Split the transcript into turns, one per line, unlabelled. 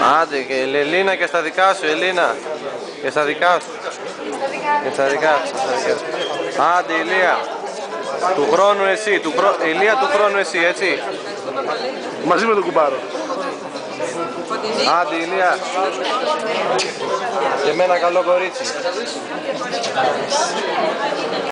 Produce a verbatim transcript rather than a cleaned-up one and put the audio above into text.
Άντε και η Ελίνα και στα δικά σου, Ελίνα. Και στα δικά σου. Και στα δικά σου. Άντε Ηλία. Του χρόνου εσύ, του χρο... Ηλία του χρόνου εσύ, έτσι.
Μαζί με τον κουμπάρο.
Άντε Ηλία. Και με ένα καλό κορίτσι.